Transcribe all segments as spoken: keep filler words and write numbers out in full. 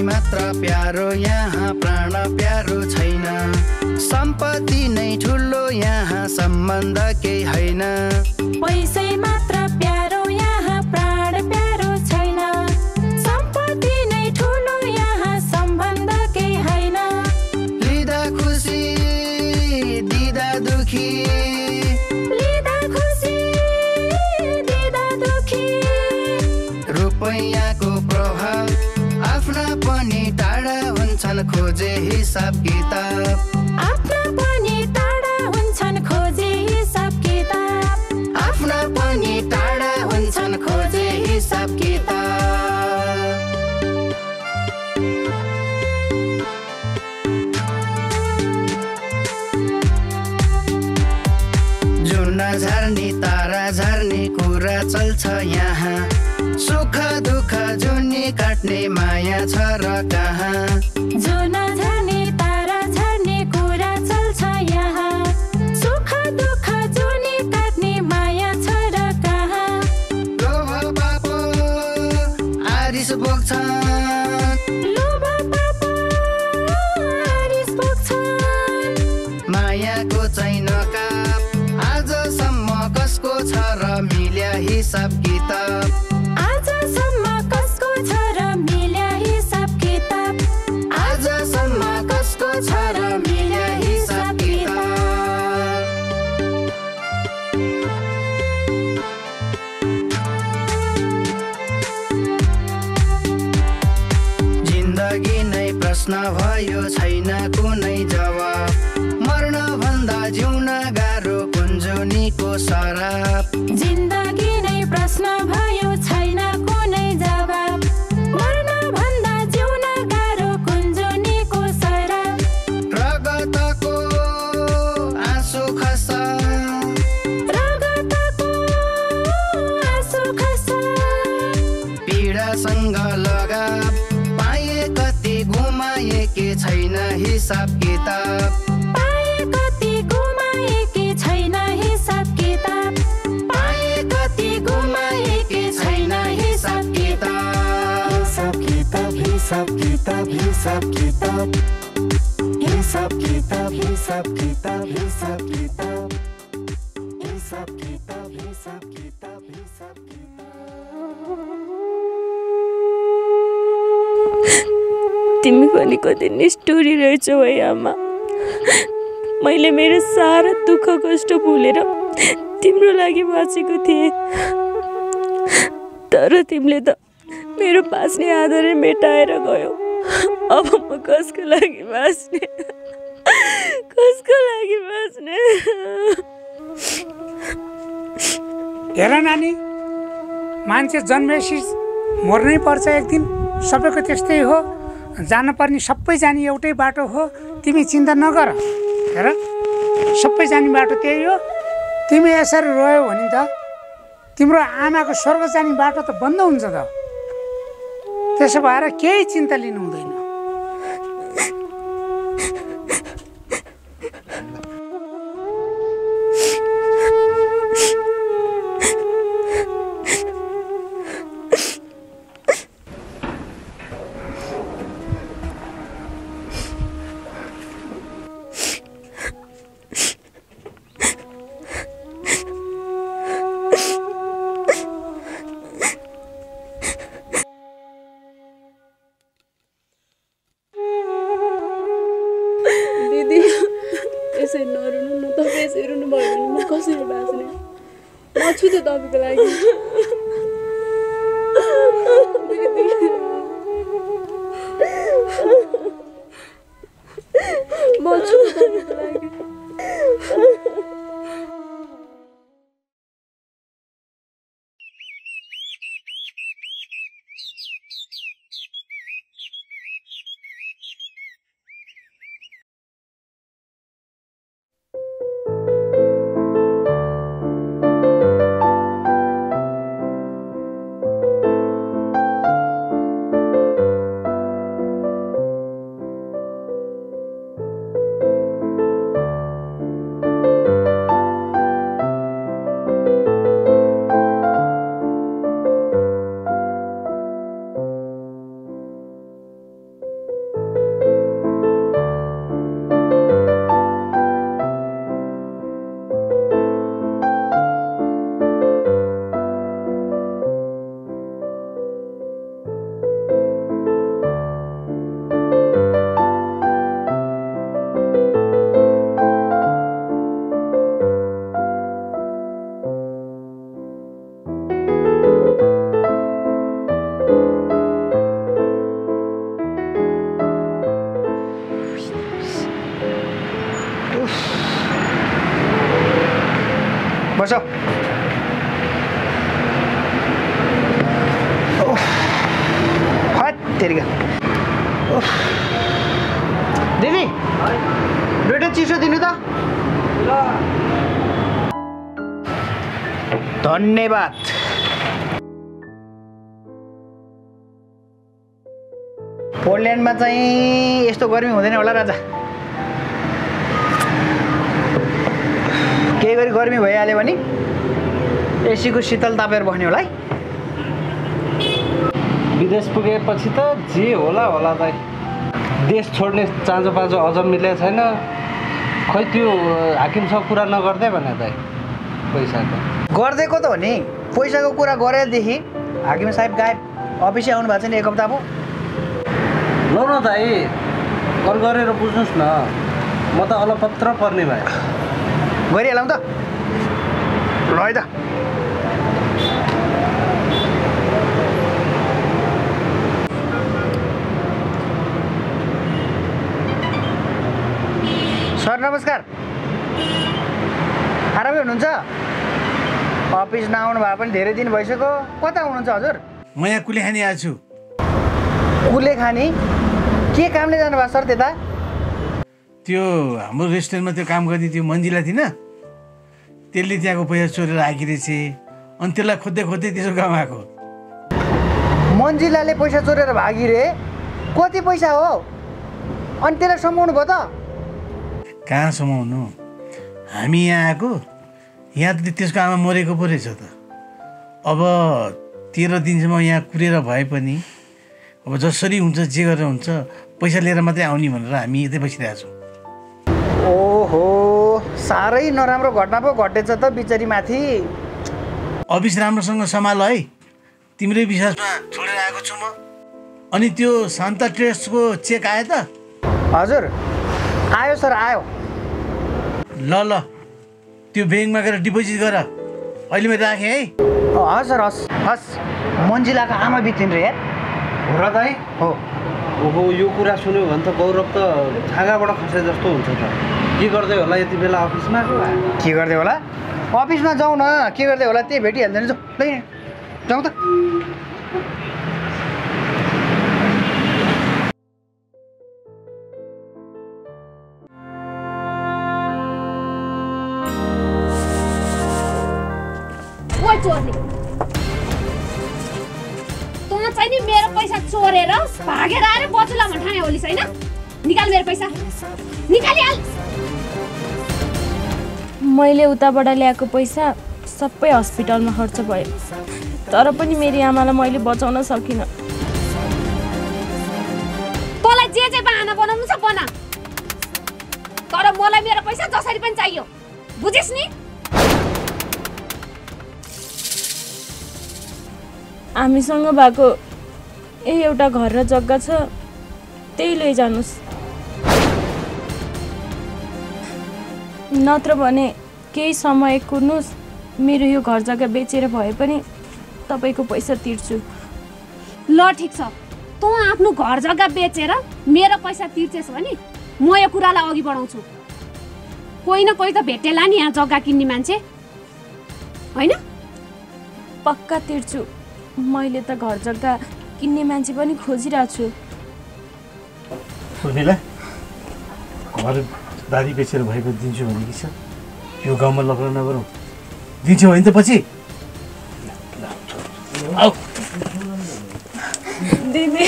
पैसै मात्र प्यारो यहाँ प्राण प्यारो छैन सम्पत्ति नै ठुलो यहाँ सम्बन्ध केही होइन पैसै मात्र प्यारो यहाँ प्राण प्यारो छैन सम्पत्ति नै ठुलो यहाँ सम्बन्ध केही होइन लिँदा खुसी दिँदा दुखी लिँदा खुसी दिँदा दुखी रुपैयाँको प्रभाव आफ्ना पनि टाढा हुन्छन् खोजे हिसाब किताब आफ्ना पनि टाढा हुन्छन् खोजे हिसाब किताब आफ्ना पनि टाढा हुन्छन् खोजे हिसाब किताब जुन झर्ने तारा झर्ने कुरा चल्छ यहाँ सुख दुःख जुनी काट्ने माया छ र कहाँ जुन झर्ने तारा झर्ने कुरा चल्छ यहाँ सुख दुःख जुनी काट्ने माया छ र कहाँ लोभ पापो आरिस बोक्छन् लोभ पाप आरिस बोक्छन् मायाको चाहिँ नकाप आजसम्म कसको छ र मिल्या हिसाब किताब आजसम्म कसको छ र मिल्या हिसाब किताब आजसम्म कसको छ र मिल्या हिसाब किताब जिन्दगी नै प्रश्न भयो छैन कुनै जवाब मर्न भन्दा जिउन गाह्रो कुञ्जुनीको सराप जिन्दगी नै प्रश्न भयो छैन कुनै जवाब मर्न भन्दा जिउन गाह्रो कुञ्जुनीको सराप रगतको आँसु खस रगतको आँसु खस पीडासँग लगाव पाए कति गुमाए के छैन हिसाब किताब पाए कति गुमाए के छैन हिसाब किताब पाए कति गुमाए के छैन हिसाब किताब हिसाब किताब हिसाब किताब हिसाब किताब हिसाब किताब हिसाब किताब हिसाब किताब हिसाब किताब हिसाब तिमी पनि कति निष्ठुरी रहेछौ है आमा मैले मेरो सारा दुःख कष्ट भुलेर तिम्रो लागि बाँचेको थिएँ तर तिमीले त मेरो बाँच्ने आधारै मेटाएर गयो अब म कसको लागि बाँच्ने कसको लागि बाँच्ने हेर नानी मान्छे जन्मेपछि मर्नै पर्छ एक दिन सबैको त्यस्तै हो जानुपर्ने सबै जाने एउटै बाटो हो तिमी चिन्ता नगर हेर सबै जाने बाटो त्यही हो तिमी यसरी रोयौ भने त तिम्रो आमाको स्वर्ग जाने बाटो त बन्द हुन्छ त त्यसो भएर केही चिन्ता लिनु हुँदैन तपाईँको लागि म छु तपाईँको लागि बस तेरिका दिदी दुईटा चिसो दिनु त धन्यवाद पोल्यान्डमा चाहिँ यस्तो गर्मी हुँदैन होला राजा केही गरी गर्मी भइहाल्यो भने एसीको शीतल तापेर बस्ने होला है विदेश पुगेपछि त जे होला होला दाइ देश छोड्ने चाँजो पाँजो अझ मिलेको छैन खै त्यो हाकिमसँग कुरा नगर्दै भने दाइ पैसाको गरिदिएको त हो नि पैसाको कुरा गरेदेखि हाकिम साहेब गायब अफिसै आउनु भएको छ नि एक हप्ता भयो ल न दाइ कल गरेर बुझ्नुहोस् न म त अलपत्र पर्ने भए गरिहालौँ त ल है त सर नमस्कार आरामै हुनुहुन्छ अफिस नआउनु भए पनि धेरै दिन भइसक्यो कता हुनुहुन्छ हजुर म यहाँ कुलेखानी आएको छु कुलेखानी के कामले जानुभएको सर त्यता त्यो हाम्रो रेस्टुरेन्टमा त्यो काम गर्ने त्यो मन्जिला थिएन त्यसले त्यहाँको पैसा चोरेर आएकी रहेछ अनि त्यसलाई खोज्दै खोज्दै त्यसो काम आएको मन्जिलाले पैसा चोरेर भागी रे कति पैसा हो अनि त्यसलाई समाउनु भयो त कहाँ समाउनु हामी यहाँ आएको यहाँ त त्यसको आमा मरेको पो रहेछ त अब तेह्र दिनसम्म यहाँ कुरेर भए पनि अब जसरी हुन्छ जे गरेर हुन्छ पैसा लिएर मात्रै आउने भनेर हामी यतै बसिरहेको छौँ ओहो साह्रै नराम्रो घटना पो घटेछ त बिचरी माथि अफिस राम्रोसँग सम्हाल है तिम्रै विश्वासमा छोडेर आएको छु म अनि त्यो शान्ता ट्रेस्टको चेक आयो त हजुर आयो सर आयो ल ल त्यो ब्याङ्कमा गएर डिपोजिट गर अहिले मैले राखेँ है हस् सर हस् हस् मन्जिलाको आमा बित्लिन् रे यार हो र दाइ हो ओहो यो कुरा सुन्यो भने त गौरव त छागाबाट खसे जस्तो हुन्छ त के गर्दै होला यति बेला अफिसमा के गर्दै होला अफिसमा जाउँ न के गर्दै होला त्यही भेटिहाल्दैन जाउँ ल जाउँ त चोर्ने तँ चाहिँ नि मेरो पैसा चोरेर भागेर आएर बचुला भन्ठाने होलिस हैन निकाल मेरो पैसा निकालिहाल मैले उताबाट ल्याएको पैसा सबै हस्पिटलमा खर्च भयो तर पनि मेरी आमालाई मैले बचाउन सकिनँ तँलाई जे जे बहाना बनाउनु छ बना तर मलाई मेरो पैसा जसरी पनि चाहियो बुझिस् नि हामीसँग भएको यही एउटा घर र जग्गा छ त्यही लैजानुस् नत्र भने केही समय कुर्नुस् मेरो यो घर जग्गा बेचेर भए पनि तपाईको पैसा तिर्छु ल ठीक छ तँ आफ्नो घर जग्गा बेचेर मेरो पैसा तिर्छेस् भने म यो कुरालाई अघि बढाउँछु कोही न कोही त भेटेला नि यहाँ जग्गा किन्ने मान्छे हैन पक्का तिर्छु मैले त घर जग्गा किन्ने मान्छे पनि खोजिरहेको छु उर्मिला घर दादी बेचेर भएको दिन्छु भनेकी छ यो गाउँमा लग्न नगरौँ दिन्छु भने त पछि आऊ दिदी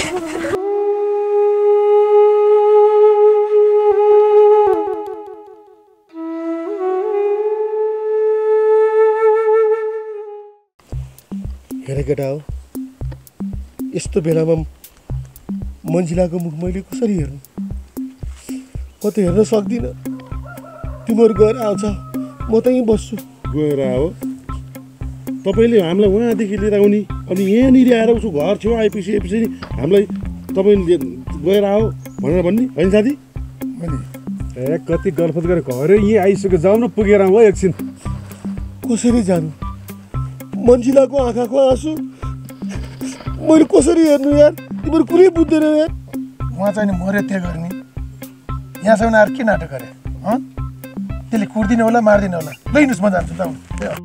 हेर केटा हो यस्तो बेलामा मन्जिलाको मुख मैले कसरी हेर्नु म त हेर्न सक्दिनँ तिमीहरू गएर आउँछ म त यहीँ बस्छु गएर आओ तपाईँले हामीलाई उहाँदेखि लिएर आउने अनि यहाँनिर आएर उसको घर छेउ आइपिसी आइपिसी हामीलाई तपाईँले गएर आओ भनेर भन्ने होइन साथी ए कति गलफत गरेर घरै यहीँ आइसक्यो जाउँ न पुगेर आउँ एकछिन कसरी जानु मन्जिलाको आँखाको आँसु मैले कसरी हेर्नु यार तिमीहरू कुरै बुझ्दैन यार उहाँ चाहिँ नि मऱ्यो त्यहाँ गर्ने यहाँसम्म आएर के नाटक गरे त्यसले कुर्दिने होला मार्दिने होला ल हिँड्नुहोस् म जान्छु जाउँ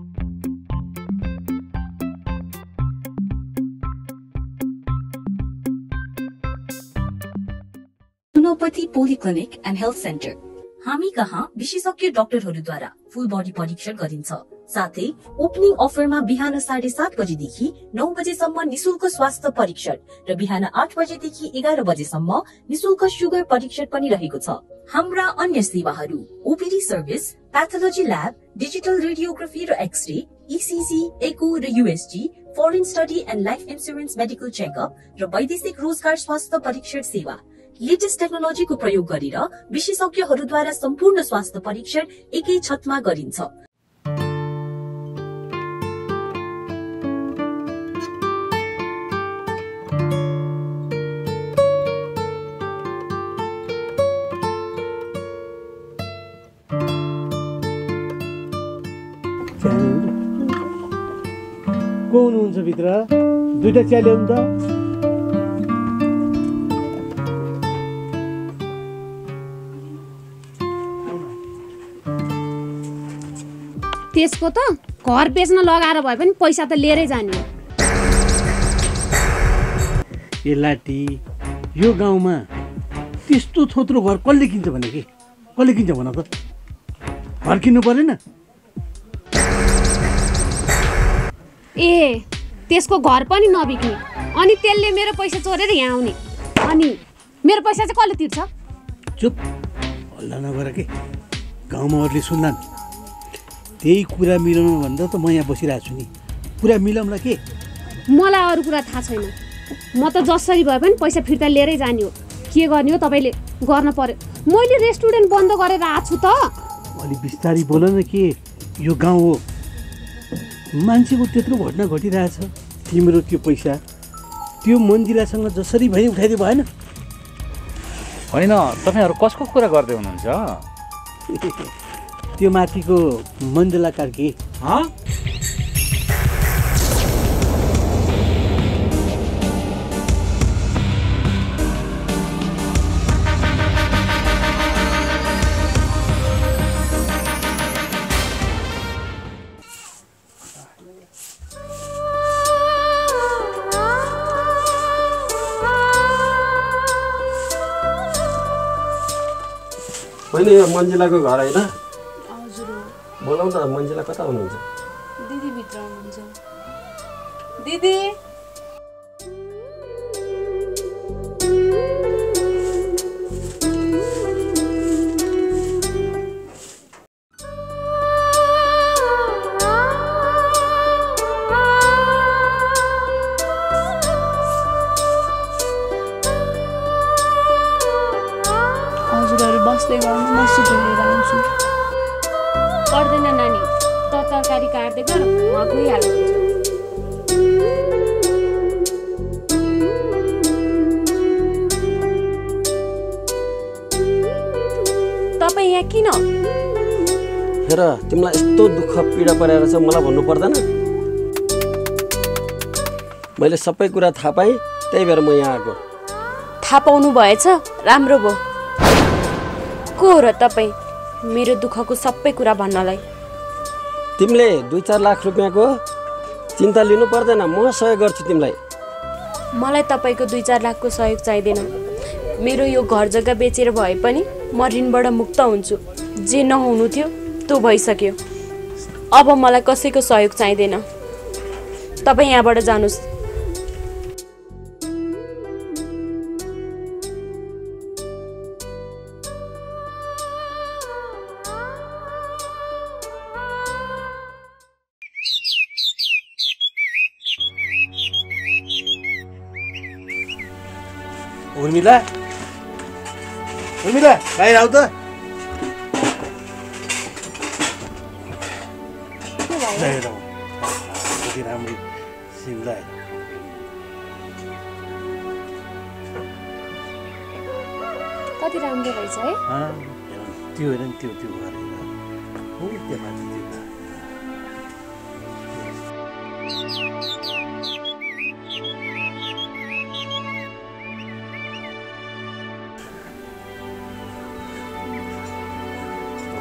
Sunopati polyclinic and health centre हामी कहाँ विशेषज्ञ डाक्टरहरूद्वारा फुल बडी परीक्षण गरिन्छ साथै ओपनिङ अफरमा बिहान साढे सात बजेदेखि नौ बजेसम्म निशुल्क स्वास्थ्य परीक्षण र बिहान आठ बजेदेखि एघार बजेसम्म निशुल्क सुगर परीक्षण पनि रहेको छ हाम्रा अन्य सेवाहरू OPD service pathology lab digital radiography र एक्सरे ईसीजी एको र USG foreign study and life insurance medical checkup र वैदेशिक रोजगार स्वास्थ्य परीक्षण सेवा लेटेस्ट टेक्नोलोजीको प्रयोग गरेर विशेषज्ञहरूद्वारा सम्पूर्ण स्वास्थ्य परीक्षण एकै छतमा गरिन्छ को हुनुहुन्छ भित्र दुईटा चिया ल्याउनु त त्यसको त घर बेच्न लगाएर भए पनि पैसा त लिएरै जाने हो ए लाटी यो गाउँमा त्यस्तो थोत्रो घर कसले किन्छ भने के कसले किन्छ भन त घर किन्नु परेन ए त्यसको घर पनि नबिक्ने अनि त्यसले मेरो पैसा चोरेर यहाँ आउने अनि मेरो पैसा चाहिँ कसले तिर्छ चुप हल्ला नगर के गाउँमा अरूले सुन्लान् त्यही कुरा मिलाउनु भन्दा त म यहाँ बसिरहेको छु नि कुरा मिलाउँला के मलाई अरू कुरा थाहा छैन म त जसरी भए पनि पैसा फिर्ता लिएरै जाने हो के गर्ने हो तपाईँले गर्न पर्यो मैले रेस्टुरेन्ट बन्द गरेर आएको छु त अलि बिस्तारी बोल न के यो गाउँ हो मान्छेको त्यत्रो घटना घटिरहेछ तिम्रो त्यो पैसा त्यो मन्जिलासँग जसरी भए उठाइदियो भएन होइन तपाईँहरू कसको कुरा गर्दै हुनुहुन्छ त्यो माथिको मन्जला कार्की हँ होइन यो मन्जिलाको घर होइन बोलाउँ त मन्जिला कता हुनुहुन्छ दिदी भित्र हुनुहुन्छ दिदी हजुरहरू बस्दै गर्नु म सुप लिएर आउँछु पर्दैन नानी त तरकारी काट्दै गर म गइहाल्छु तपाईँ यहाँ किन हेर तिमीलाई यस्तो दुःख पीडा परेर छ मलाई भन्नु पर्दैन मैले सबै कुरा थाहा पाएँ त्यही भएर म यहाँ आएको थाहा पाउनु भएछ राम्रो भयो को र तपाईँ मेरो दुःखको सबै कुरा भन्नलाई तिमीले दुई चार लाख रुपियाँको चिन्ता लिनु पर्दैन म सहयोग गर्छु तिमीलाई मलाई तपाईँको दुई चार लाखको सहयोग चाहिँदैन मेरो यो घर जग्गा बेचेर भए पनि म ऋणबाट मुक्त हुन्छु जे नहुनु थियो त्यो भइसक्यो अब मलाई कसैको सहयोग चाहिँदैन तपाईँ यहाँबाट जानुहोस् उर्मिला उर्मिला बाहिर आऊ त कति राम्रो सिमला कति राम्रो रहेछ है त्यो हेर नि त्यो त्यो गरेर हो त्यो माथि त्यो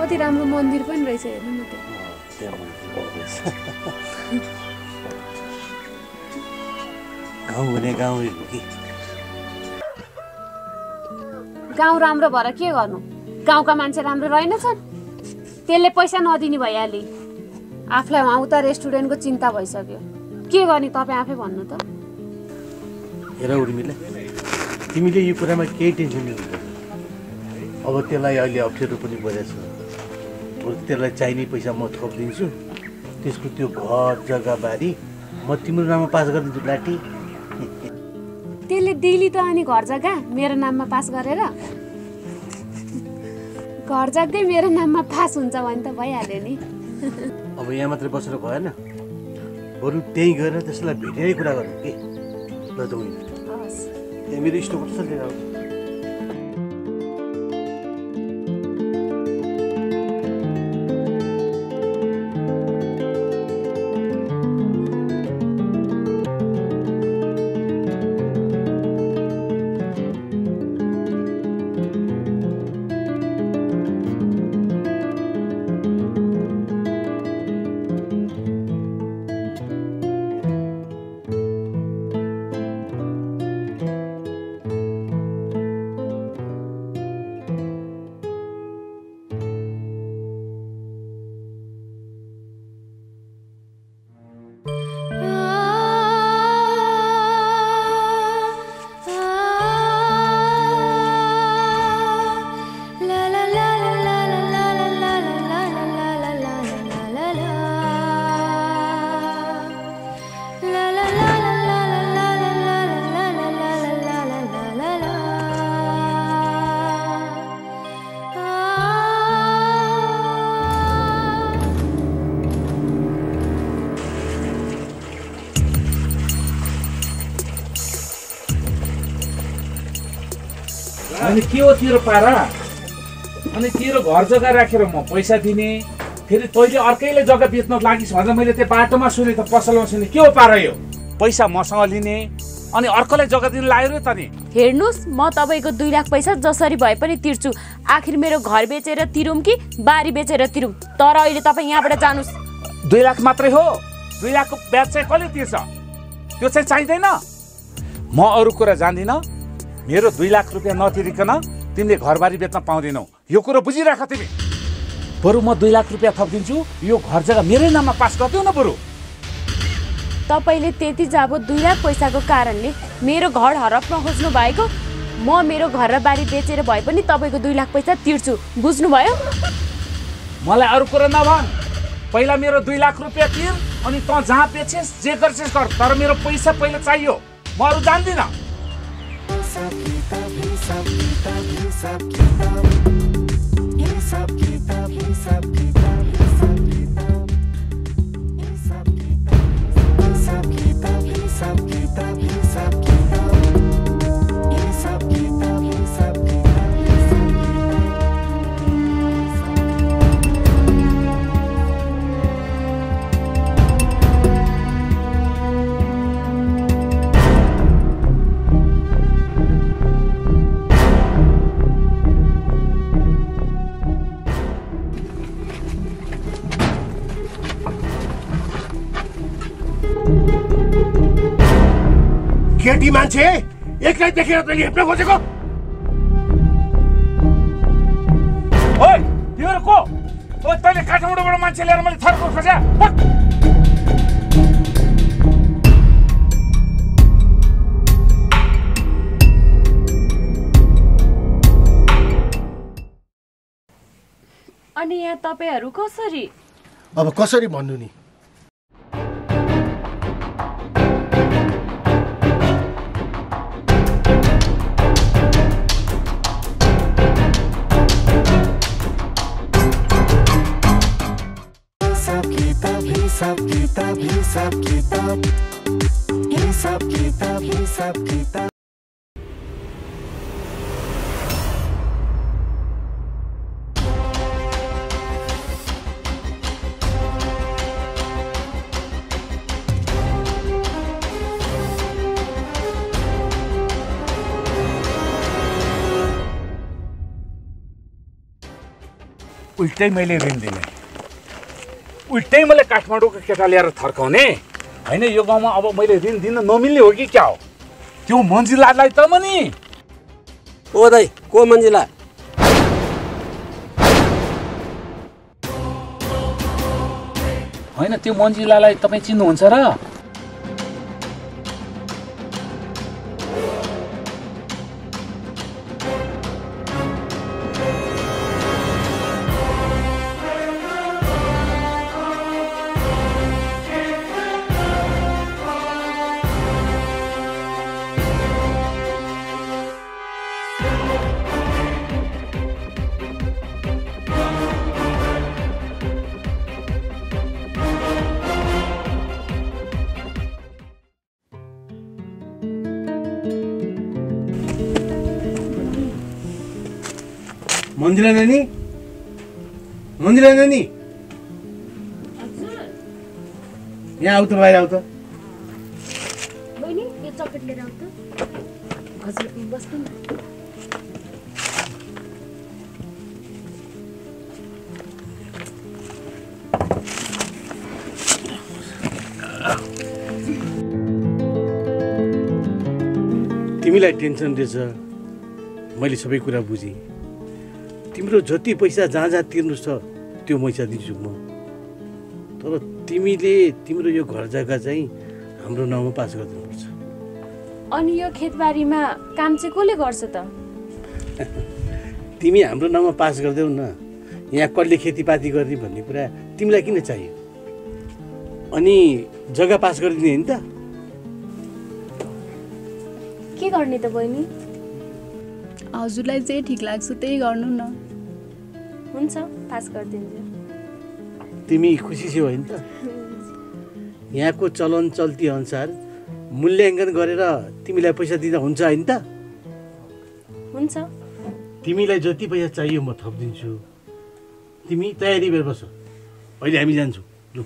कति राम्रो मन्दिर पनि रहेछ हेर्नु न त्यहाँ गाउँ भने गाउँ कि गाउँ राम्रो भएर के गर्नु गाउँका मान्छे राम्रो रहेनछन् त्यसले पैसा नदिने भइहाले आफूलाई उहाँ उता रेस्टुरेन्टको चिन्ता भइसक्यो के गर्ने तपाईँ आफै भन्नु त हेर उर्मिला तिमीले यो कुरामा केही टेन्सन लिनु अब त्यसलाई अहिले अप्ठ्यारो पनि परेछ त्यसलाई चाहिने पैसा म थपिदिन्छु त्यसको त्यो घर जग्गा बारी म तिम्रो नाममा पास गरिदिन्छु लाटी त्यसले दिली त अनि घर जग्गा मेरो नाममा पास गरेर घर जग्गै मेरो नाममा पास हुन्छ भने त भइहाल्यो नि अब यहाँ मात्रै बसेर भएन बरु त्यहीँ गएर त्यसलाई भेटेरै कुरा गरौँ के ल जाउँ त्यहाँ मेरो स्टोभ कस्तो लिएर आउँछ अनि के हो तेरो पारा अनि तेरो घर जग्गा राखेर म पैसा दिने फेरि तैँले अर्कैले जग्गा बेच्न लागिस् भनेर मैले त्यो बाटोमा सुने त पसलमा सुने के हो पारा यो पैसा मसँग लिने अनि अर्कोलाई जग्गा दिन लाग्यो रे त नि हेर्नुस् म तपाईँको दुई लाख पैसा जसरी भए पनि तिर्छु आखिर मेरो घर बेचेर तिरौँ कि बारी बेचेर तिरौँ तर अहिले तपाईँ यहाँबाट जानुस् दुई लाख मात्रै हो दुई लाखको ब्याज चाहिँ कसले तिर्छ त्यो चाहिँ चाहिँदैन म अरू कुरा जान्दिनँ मेरो दुई लाख रुपियाँ नतिरिकन तिमीले घरबारी बेच्न पाउँदैनौ यो कुरो बुझिराख तिमी बरु म दुई लाख रुपियाँ थपिदिन्छु यो घर जग्गा मेरै नाममा पास गरिदेऊ न बरु तपाईँले त्यति जाबो दुई लाख पैसाको कारणले मेरो घर हडप्न खोज्नु भएको म मेरो घर र बारी बेचेर भए पनि तपाईँको दुई लाख पैसा तिर्छु बुझ्नुभयो मलाई अरू कुरा नभन पहिला मेरो दुई लाख रुपियाँ तिर अनि तँ जहाँ बेचेस् जे गर्छेस् गर तर मेरो पैसा पहिला चाहियो म अरू जान्दिनँ हिसाब किताब हिसाब किताब हिसाब किताब हिसाब किताब हिसाब किताब हिसाब किताब हिसाब किताब हिसाब किताब हिसाब किताब हिसाब किताब हिसाब केटी मान्छे एक्लै देखेर तैँले हेप्न खोजेको ओइ तिम्रो को ओ तैँले काठमाडौँबाट मान्छे ल्याएर मैले थर्को खोज्या अनि यहाँ तपाईँहरू कसरी अब कसरी भन्नु नि हिसाब किताब हिसाब किताब हिसाब किताब हिसाब किताब उल्टै मैले ऋण दिने, उल्टै मैले काठमाडौँको केटा ल्याएर थर्काउने होइन। यो गाउँमा अब मैले ऋण दिन नमिल्ने हो कि क्या हो? त्यो मन्जिलालाई त म नि। ओ दाइ, को मन्जिला? होइन, त्यो मन्जिलालाई तपाईँ चिन्नुहुन्छ र? मन्दिरा नानी, मन्दिरा नानी, यहाँ आऊ त, बाहिर आऊ त। बहिनी, यो चकलेट लिएर आऊ त। हजुर, बस्नु न। तिमीलाई टेन्सन रहेछ, मैले सबै कुरा बुझेँ। तिम्रो जति पैसा जहाँ जहाँ तिर्नु छ त्यो पैसा दिन्छु म, तर तिमीले तिम्रो यो घर जग्गा चाहिँ हाम्रो नाउँमा पास गरिदिनुपर्छ। अनि यो खेतबारीमा काम चाहिँ कसले गर्छ त? तिमी हाम्रो नाउँमा पास गरिदेऊ न, यहाँ कसले खेतीपाती गर्ने भन्ने कुरा तिमीलाई किन चाहियो? अनि जग्गा पास गरिदिने होइन त? के गर्ने त बहिनी? हजुरलाई जे ठिक लाग्छ त्यही गर्नु न। हुन्छ, पास गरिदिन्छु। तिमी खुसी छौ होइन त? यहाँको चलन चल्ती अनुसार मूल्याङ्कन गरेर तिमीलाई पैसा दिँदा हुन्छ होइन त? हुन्छ। तिमीलाई जति पैसा चाहियो म थपिदिन्छु। तिमी तयारी भएर बस, अहिले हामी जान्छौँ। लु,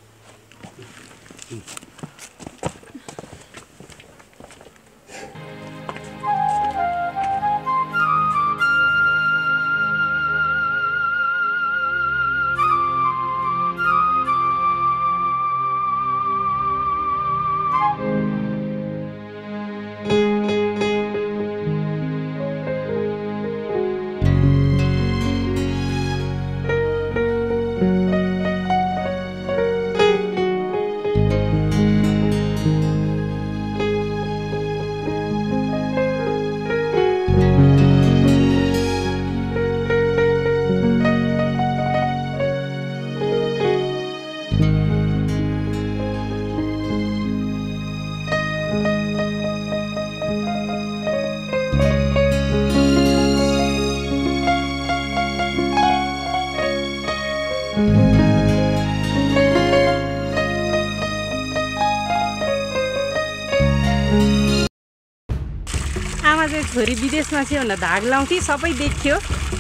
आमा चाहिँ छोरी विदेशमा थियो भनेर धाग लाउँथे, सबै देखियो।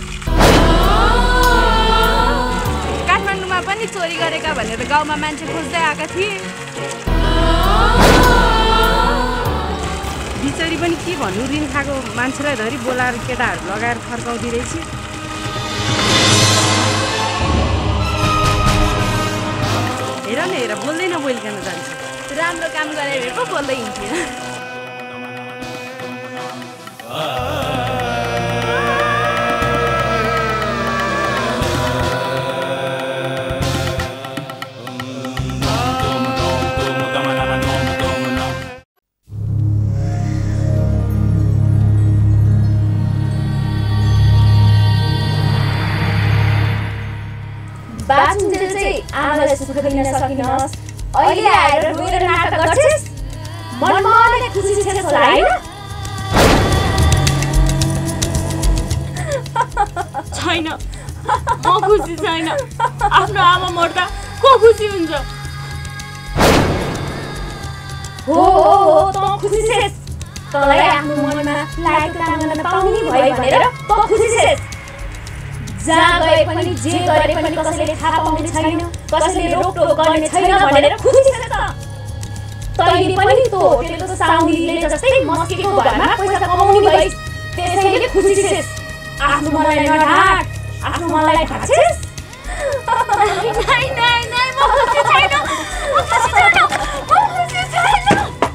काठमाडौँमा पनि चोरी गरेका भनेर गाउँमा मान्छे खोज्दै आएका थिए। बिचरी पनि के भन्नु, ऋण खाएको मान्छेलाई धरि बोलाएर केटाहरू लगाएर फर्काउँदै रहेछ। हेर न, हेर बोल्दै नबोलिकन जान्छ। राम्रो काम गरेर पो बोल्दै हिँड्थ्यो। बाँचुन्जेल चाहिँ आमालाई सुख दिन सकिनस्, अहिले आएर रोएर नाटक गर्छस्, मनमा नै खुसी छेस् होला हैन? छैन, म खुसी छैन। आफ्नो आमा मर्दा को खुसी हुन्छ? हो हो हो, त खुसी छेस्। तँलाई आफ्नो मनमा लागेको काम गर्न पाउने भयो भनेर त खुसी छेस्। जहाँ गए पनि जे गरे पनि कसैले थाहा पाउने छैन, कसैले रोकटोक गर्ने छैन भनेर खुसी छेस् त? तैँले पनि तो होटेलको साउनीले जस्तै मस्केको घरमा पैसा कमाउने भइस्, त्यसैले खुसी छेस्। आफ्नो मनलाई नढाट, आफ्नो मनलाई ढाक्छेस्। नाइ नाइ नाइ म खुसी छैन म खुसी छैन म खुसी छैन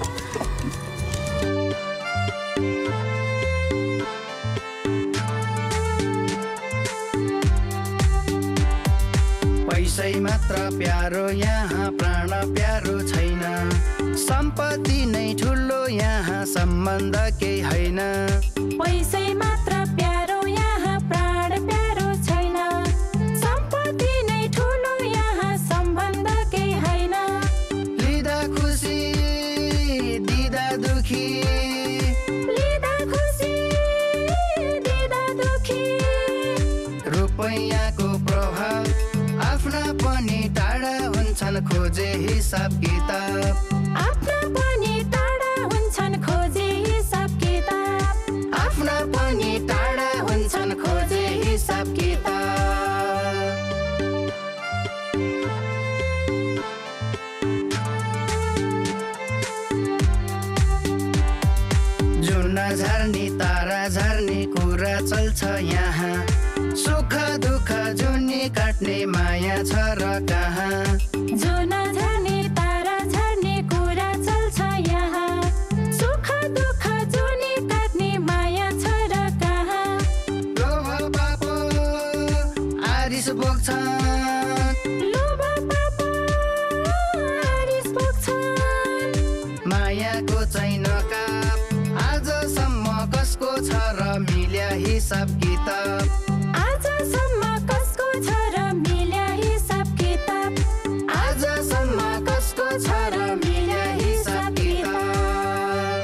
पैसै मात्र प्यारो यहाँ प्राण प्यारो छैन सम्पत्ति नै ठुलो यहाँ सम्बन्ध केही होइन पैसै मात्र प्यारो यहाँ प्राण प्यारो छैन सम्पत्ति नै ठुलो यहाँ सम्बन्ध केही होइन लिँदा खुसी दिँदा दुखी लिँदा खुसी दिँदा दुखी रुपैयाँको प्रभाव आफ्ना पनि टाढा हुन्छन् खोजे हिसाब किताब आफ्ना पनि टाढा हुन्छन् खोजे हिसाब किताब आफ्ना पनि टाढा हुन्छन् खोजे हिसाब किताब जुन झर्नी तारा झर्नी कुरा चल्छ यहाँ सुख दुःख जुनी काट्ने माया छ र कहाँ जुन झर्नी तारा झर्नी कुरा चल्छ यहाँ सुख दुःख जुनी काट्ने माया छ र कहाँ लोभ पापो आरिस बोक्छन् लोभ पापो आरिस बोक्छन् मायाको चाहिँ नकाप आजसम्म कसको छ र मिल्या हिसाब किताब आजसम्म कसको छ र मिल्या हिसाब किताब आजसम्म कसको छ र मिल्या हिसाब किताब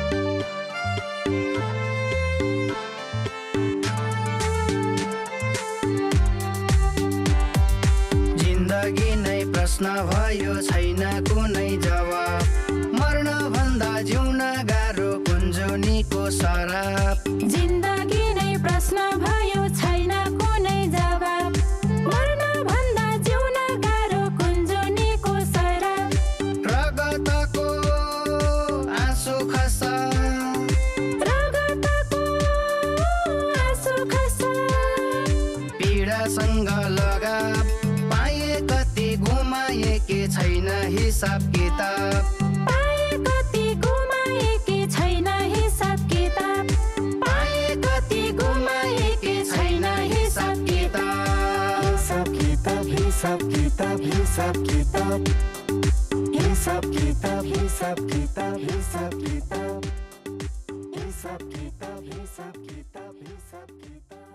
जिन्दगी नै प्रश्न भयो छैन कुनै जवाब मर्न भन्दा जिउन गाह्रो कुञ्जुनीको सराप जिन्दगी नै प्रश्न भयो छैन कुनै जवाब मर्न भन्दा जिउन गाह्रो कुञ्जुनीको सराप रगतको आँसु खस रगतको आँसु खस पीडासँग लगाव पाए कति गुमाए के छैन हिसाब किताब पाए कति गुमाए के छैन हिसाब किताब पाए कति गुमाए के छैन हिसाब किताब हिसाब किताब हिसाब किताब हिसाब किताब हिसाब किताब हिसाब किताब हिसाब किताब हिसाब किताब हिसाब किताब हिसाब किताब